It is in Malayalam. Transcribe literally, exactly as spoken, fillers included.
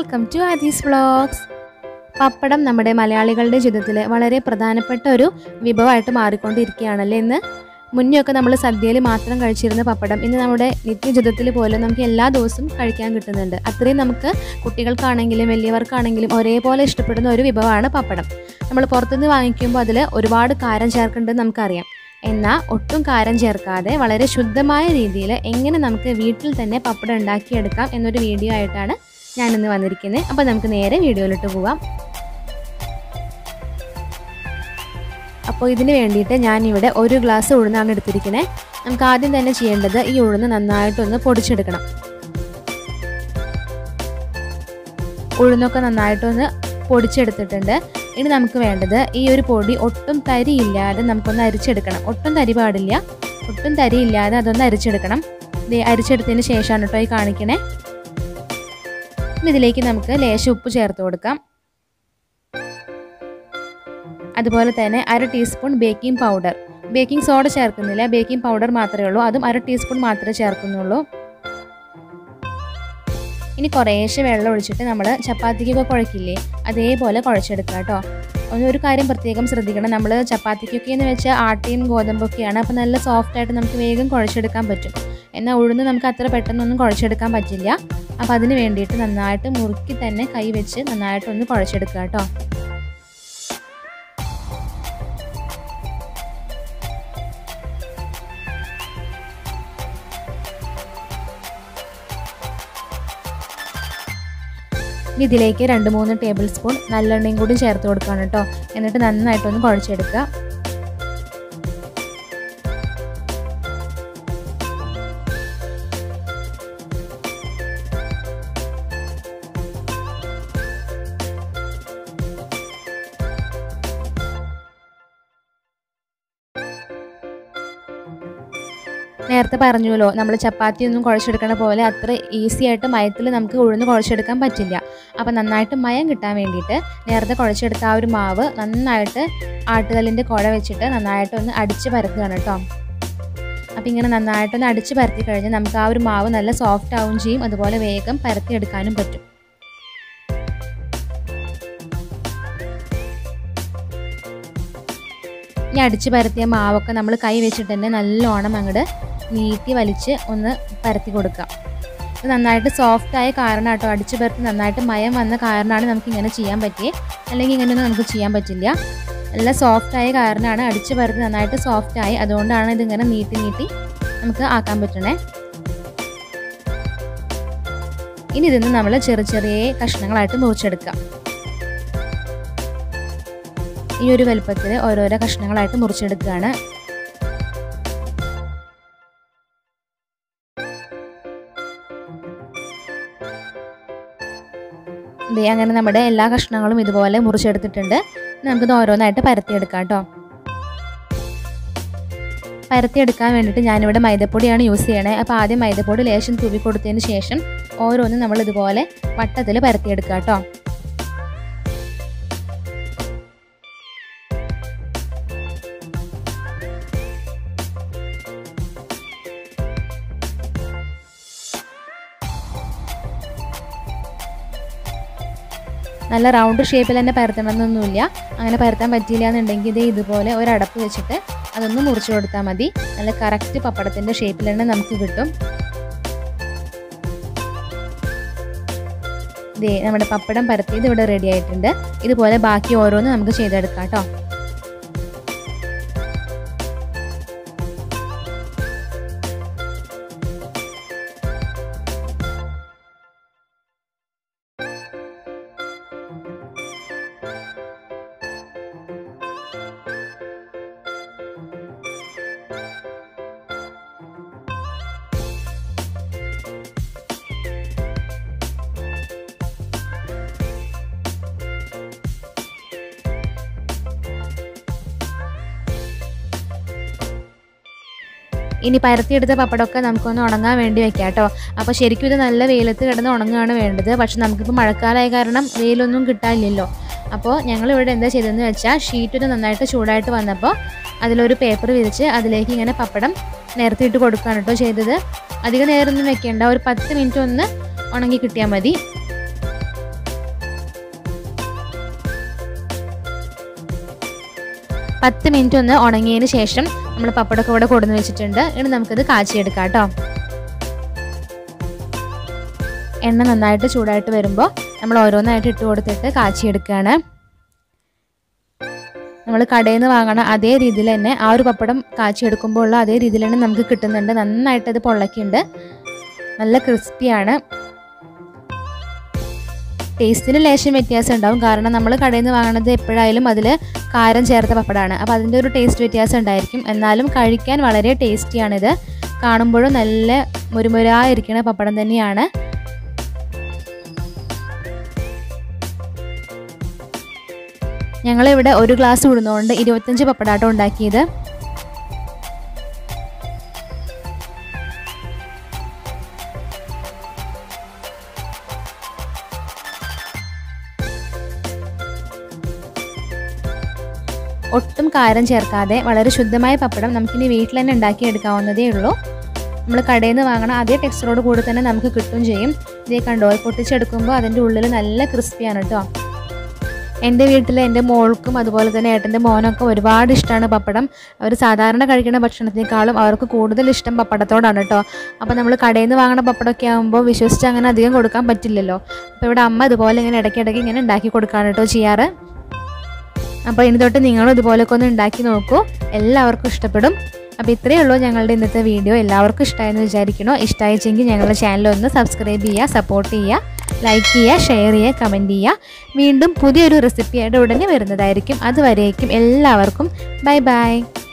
Welcome to Aadi's vlogs. Pappadam നമ്മുടെ മലയാളികളുടെ ജീവിതത്തിൽ വളരെ പ്രധാനപ്പെട്ട ഒരു വിഭവമായിട്ട് മാറിക്കൊണ്ടിരിക്കുകയാണല്ലേ. ഇന്ന് മുന്നെയൊക്കെ നമ്മൾ സദ്യയിൽ മാത്രം കഴിച്ചിരുന്ന പപ്പടം ഇന്ന് നമ്മുടെ നിത്യജീവിതത്തിൽ പോലും നമുക്ക് എല്ലാ ദിവസവും കഴിക്കാൻ കിട്ടുന്നുണ്ട്. അത്രയും നമുക്ക് കുട്ടികൾക്കാണെങ്കിലും വലിയവർക്കാണെങ്കിലും ഒരേപോലെ ഇഷ്ടപ്പെടുന്ന ഒരു വിഭവമാണ് പപ്പടം. നമ്മൾ പുറത്തുനിന്ന് വാങ്ങിക്കുമ്പോൾ അതിൽ ഒരുപാട് കാരം ചേർക്കുന്നുണ്ടെന്ന് നമുക്കറിയാം. എന്നാൽ ഒട്ടും കാരം ചേർക്കാതെ വളരെ ശുദ്ധമായ രീതിയിൽ എങ്ങനെ നമുക്ക് വീട്ടിൽ തന്നെ പപ്പടം ഉണ്ടാക്കിയെടുക്കാം എന്നൊരു വീഡിയോ ആയിട്ടാണ് ഞാനിന്ന് വന്നിരിക്കുന്നത്. അപ്പോൾ നമുക്ക് നേരെ വീഡിയോയിലോട്ട് പോവാം. അപ്പോൾ ഇതിന് വേണ്ടിയിട്ട് ഞാനിവിടെ ഒരു ഗ്ലാസ് ഉഴുന്നാണ് എടുത്തിരിക്കുന്നത്. നമുക്ക് ആദ്യം തന്നെ ചെയ്യേണ്ടത് ഈ ഉഴുന്ന് നന്നായിട്ടൊന്ന് പൊടിച്ചെടുക്കണം. ഉഴുന്നൊക്കെ നന്നായിട്ടൊന്ന് പൊടിച്ചെടുത്തിട്ടുണ്ട്. ഇനി നമുക്ക് വേണ്ടത് ഈ ഒരു പൊടി ഒട്ടും തരിയില്ലാതെ നമുക്കൊന്ന് അരിച്ചെടുക്കണം. ഒട്ടും തരി പാടില്ല, ഒട്ടും തരിയില്ലാതെ അതൊന്ന് അരിച്ചെടുക്കണം. ഇത് അരിച്ചെടുത്തതിന് ശേഷമാണ് കേട്ടോ ഈ കാണിക്കണേ. ഇതിലേക്ക് നമുക്ക് ലേശം ഉപ്പ് ചേർത്ത് കൊടുക്കാം. അതുപോലെ തന്നെ അര teaspoon baking powder. Baking soda ചേർക്കുന്നില്ല, ബേക്കിംഗ് പൗഡർ മാത്രമേ ഉള്ളൂ. അതും അര ടീസ്പൂൺ മാത്രമേ ചേർക്കുന്നുള്ളൂ. ഇനി കുറേശ്ശെ വെള്ളം ഒഴിച്ചിട്ട് നമ്മൾ ചപ്പാത്തിക്കൊക്കെ കുഴക്കില്ലേ, അതേപോലെ കുഴച്ചെടുക്കുക കേട്ടോ. ഒരു കാര്യം പ്രത്യേകം ശ്രദ്ധിക്കണം, നമ്മൾ ചപ്പാത്തിക്കൊക്കെ എന്ന് വെച്ചാൽ ആട്ടയും ഗോതമ്പൊക്കെയാണ്. അപ്പോൾ നല്ല സോഫ്റ്റായിട്ട് നമുക്ക് വേഗം കുഴച്ചെടുക്കാൻ പറ്റും. എന്നാൽ ഉഴുന്ന് നമുക്ക് അത്ര പെട്ടെന്നൊന്നും കുഴച്ചെടുക്കാൻ പറ്റില്ല. അപ്പോൾ അതിന് വേണ്ടിയിട്ട് നന്നായിട്ട് മുറുക്കി തന്നെ കൈ വെച്ച് നന്നായിട്ടൊന്ന് കുഴച്ചെടുക്കുക കേട്ടോ. ഇതിലേക്ക് രണ്ട് മൂന്ന് ടേബിൾ സ്പൂൺ നല്ലെണ്ണയും കൂടി ചേർത്ത് കൊടുക്കണം കേട്ടോ. എന്നിട്ട് നന്നായിട്ടൊന്ന് കുഴച്ചെടുക്കുക. നേരത്തെ പറഞ്ഞല്ലോ, നമ്മൾ ചപ്പാത്തി ഒന്നും കുഴച്ചെടുക്കണ പോലെ അത്ര ഈസി ആയിട്ട് മയത്തിൽ നമുക്ക് ഉഴുന്ന് കുഴച്ചെടുക്കാൻ പറ്റില്ല. അപ്പോൾ നന്നായിട്ട് മയം കിട്ടാൻ വേണ്ടിയിട്ട് നേരത്തെ കുഴച്ചെടുത്ത ആ ഒരു മാവ് നന്നായിട്ട് ആട്ടുകല്ലിൻ്റെ കുഴ വെച്ചിട്ട് നന്നായിട്ടൊന്ന് അടിച്ച് പരത്തുകയാണ് കേട്ടോ. അപ്പോൾ ഇങ്ങനെ നന്നായിട്ടൊന്ന് അടിച്ച് പരത്തി കഴിഞ്ഞാൽ നമുക്ക് ആ ഒരു മാവ് നല്ല സോഫ്റ്റ് ആവുകയും ചെയ്യും. അതുപോലെ വേഗം പരത്തിയെടുക്കാനും പറ്റും. ഇനി അടിച്ച് പരത്തിയ മാവൊക്കെ നമ്മൾ കൈ വെച്ചിട്ട് തന്നെ നല്ലോണം അങ്ങോട്ട് നീട്ടി വലിച്ച് ഒന്ന് പരത്തി കൊടുക്കാം. ഇത് നന്നായിട്ട് സോഫ്റ്റായ കാരണം കേട്ടോ, അടിച്ച് പരത്തി നന്നായിട്ട് മയം വന്ന കാരണമാണ് നമുക്ക് ഇങ്ങനെ ചെയ്യാൻ പറ്റിയത്. അല്ലെങ്കിൽ ഇങ്ങനെയൊന്നും നമുക്ക് ചെയ്യാൻ പറ്റില്ല. നല്ല സോഫ്റ്റായ കാരണമാണ് അടിച്ച് പരത്തി നന്നായിട്ട് സോഫ്റ്റായി. അതുകൊണ്ടാണ് ഇതിങ്ങനെ നീട്ടി നീട്ടി നമുക്ക് ആക്കാൻ പറ്റണേ. ഇനി ഇതിന്ന് നമ്മൾ ചെറിയ ചെറിയ കഷ്ണങ്ങളായിട്ട് മുറിച്ചെടുക്കാം. ഈ ഒരു വലുപ്പത്തിൽ ഓരോരോ കഷ്ണങ്ങളായിട്ട് മുറിച്ചെടുക്കുകയാണ്. ഇതേ അങ്ങനെ നമ്മുടെ എല്ലാ കഷ്ണങ്ങളും ഇതുപോലെ മുറിച്ചെടുത്തിട്ടുണ്ട്. നമുക്കിത് ഓരോന്നായിട്ട് പരത്തിയെടുക്കാം കേട്ടോ. പരത്തിയെടുക്കാൻ വേണ്ടിയിട്ട് ഞാനിവിടെ മൈദപ്പൊടിയാണ് യൂസ് ചെയ്യണേ. അപ്പോൾ ആദ്യം മൈദപ്പൊടി ലേശം തൂവി കൊടുത്തതിന് ശേഷം ഓരോന്നും നമ്മൾ ഇതുപോലെ വട്ടത്തിൽ പരത്തിയെടുക്കാം കേട്ടോ. നല്ല റൗണ്ട് ഷേപ്പിൽ തന്നെ പരത്തണമെന്നൊന്നുമില്ല. അങ്ങനെ പരത്താൻ പറ്റിയില്ല എന്നുണ്ടെങ്കിൽ ഇതേ ഇതുപോലെ ഒരടപ്പ് വെച്ചിട്ട് അതൊന്ന് മുറിച്ച് കൊടുത്താൽ മതി. നല്ല കറക്റ്റ് പപ്പടത്തിൻ്റെ ഷേപ്പിൽ തന്നെ നമുക്ക് കിട്ടും. ഇതേ നമ്മുടെ പപ്പടം പരത്തിയത് ഇവിടെ റെഡി ആയിട്ടുണ്ട്. ഇതുപോലെ ബാക്കി ഓരോന്നും നമുക്ക് ചെയ്തെടുക്കാം കേട്ടോ. ഇനി പരത്തിയെടുത്ത പപ്പടമൊക്കെ നമുക്കൊന്ന് ഉണങ്ങാൻ വേണ്ടി വെക്കാം കേട്ടോ. അപ്പോൾ ശരിക്കും ഇത് നല്ല വെയിലത്ത് കിടന്ന് ഉണങ്ങുകയാണ് വേണ്ടത്. പക്ഷെ നമുക്കിപ്പോൾ മഴക്കാലമായ കാരണം വെയിലൊന്നും കിട്ടാനില്ലല്ലോ. അപ്പോൾ ഞങ്ങളിവിടെ എന്താ ചെയ്തതെന്ന് വെച്ചാൽ ഷീറ്റൊന്ന് നന്നായിട്ട് ചൂടായിട്ട് വന്നപ്പോൾ അതിലൊരു പേപ്പർ വിരിച്ച് അതിലേക്ക് ഇങ്ങനെ പപ്പടം നിരത്തിയിട്ട് കൊടുക്കുകയാണ് കേട്ടോ ചെയ്തത്. അധികം നേരമൊന്നും വെക്കേണ്ട, ഒരു പത്ത് മിനിറ്റ് ഒന്ന് ഉണങ്ങി കിട്ടിയാൽ മതി. പത്ത് മിനിറ്റ് ഒന്ന് ഉണങ്ങിയതിന് ശേഷം നമ്മൾ പപ്പടമൊക്കെ ഇവിടെ കൊടുന്ന് വെച്ചിട്ടുണ്ട്. ഇനി നമുക്കിത് കാച്ചിയെടുക്കാം കേട്ടോ. എണ്ണ നന്നായിട്ട് ചൂടായിട്ട് വരുമ്പോൾ നമ്മൾ ഓരോന്നായിട്ട് ഇട്ട് കൊടുത്തിട്ട് കാച്ചിയെടുക്കുകയാണ്. നമ്മൾ കടയിൽ നിന്ന് വാങ്ങണ അതേ രീതിയിൽ തന്നെ ആ ഒരു പപ്പടം കാച്ചിയെടുക്കുമ്പോൾ ഉള്ള അതേ രീതിയിൽ തന്നെ നമുക്ക് കിട്ടുന്നുണ്ട്. നന്നായിട്ട് അത് പൊള്ളക്കുന്നുണ്ട്, നല്ല ക്രിസ്പിയാണ്. ടേസ്റ്റിന് ലേശം വ്യത്യാസം ഉണ്ടാവും, കാരണം നമ്മൾ കടയിൽ നിന്ന് വാങ്ങുന്നത് എപ്പോഴായാലും അതിൽ കാരം ചേർത്ത പപ്പടമാണ്. അപ്പോൾ അതിൻ്റെ ഒരു ടേസ്റ്റ് വ്യത്യാസം ഉണ്ടായിരിക്കും. എന്നാലും കഴിക്കാൻ വളരെ ടേസ്റ്റിയാണിത്. കാണുമ്പോഴും നല്ല മുരുമുരായിരിക്കുന്ന പപ്പടം തന്നെയാണ്. ഞങ്ങളിവിടെ ഒരു ഗ്ലാസ് ഉഴുന്നുകൊണ്ട് ഇരുപത്തഞ്ച് പപ്പടാട്ടം ഉണ്ടാക്കിയത്. ഒട്ടും കാരം ചേർക്കാതെ വളരെ ശുദ്ധമായ പപ്പടം നമുക്കിനി വീട്ടിൽ തന്നെ ഉണ്ടാക്കിയെടുക്കാവുന്നതേ ഉള്ളൂ. നമ്മൾ കടയിൽ നിന്ന് വാങ്ങണ അതേ ടെക്സ്ചറോട് കൂടി തന്നെ നമുക്ക് കിട്ടും ചെയ്യും. ഇതേ കണ്ടോ, പൊട്ടിച്ചെടുക്കുമ്പോൾ അതിൻ്റെ ഉള്ളിൽ നല്ല ക്രിസ്പിയാണ് കേട്ടോ. എൻ്റെ വീട്ടിൽ എൻ്റെ മോൾക്കും അതുപോലെ തന്നെ ഏട്ടൻ്റെ മോനൊക്കെ ഒരുപാട് ഇഷ്ടമാണ് പപ്പടം. അവർ സാധാരണ കഴിക്കുന്ന ഭക്ഷണത്തിനേക്കാളും അവർക്ക് കൂടുതൽ ഇഷ്ടം പപ്പടത്തോടാണ് കേട്ടോ. അപ്പോൾ നമ്മൾ കടയിൽ നിന്ന് വാങ്ങുന്ന പപ്പടമൊക്കെ ആകുമ്പോൾ വിശ്വസിച്ച് അങ്ങനെ അധികം കൊടുക്കാൻ പറ്റില്ലല്ലോ. അപ്പോൾ ഇവിടെ അമ്മ ഇതുപോലെ ഇങ്ങനെ ഇടയ്ക്കിടയ്ക്ക് ഇങ്ങനെ ഉണ്ടാക്കി കൊടുക്കാണ് കേട്ടോ ചെയ്യാറ്. അപ്പോൾ ഇനി തൊട്ട് നിങ്ങളും ഇതുപോലൊക്കെ ഒന്ന് ഉണ്ടാക്കി നോക്കൂ, എല്ലാവർക്കും ഇഷ്ടപ്പെടും. അപ്പോൾ ഇത്രയേ ഉള്ളൂ ഞങ്ങളുടെ ഇന്നത്തെ വീഡിയോ. എല്ലാവർക്കും ഇഷ്ടമായെന്ന് വിചാരിക്കണോ? ഇഷ്ടമായിച്ചെങ്കിൽ ഞങ്ങളുടെ ചാനൽ ഒന്ന് സബ്സ്ക്രൈബ് ചെയ്യുക, സപ്പോർട്ട് ചെയ്യുക, ലൈക്ക് ചെയ്യുക, ഷെയർ ചെയ്യുക, കമൻറ്റ് ചെയ്യുക. വീണ്ടും പുതിയൊരു റെസിപ്പിയായിട്ട് ഉടനെ വരുന്നതായിരിക്കും. അതുവരേക്കും എല്ലാവർക്കും ബൈ ബൈ.